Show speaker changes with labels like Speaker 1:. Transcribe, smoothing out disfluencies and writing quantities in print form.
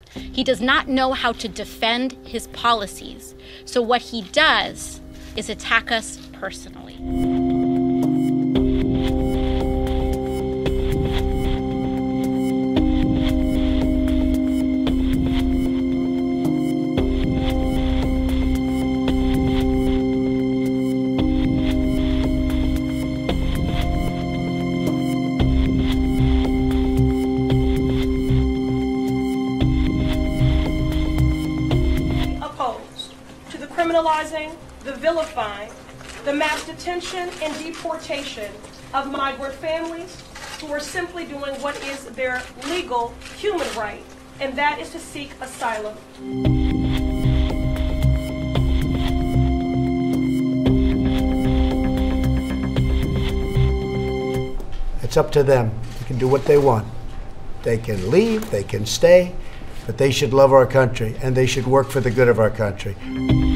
Speaker 1: He does not know how to defend his policies. So what he does is attack us personally.
Speaker 2: Criminalizing, the vilifying, the mass detention and deportation of migrant families who are simply doing what is their legal human right, and that is to seek asylum.
Speaker 3: It's up to them. They can do what they want. They can leave, they can stay, but they should love our country and they should work for the good of our country.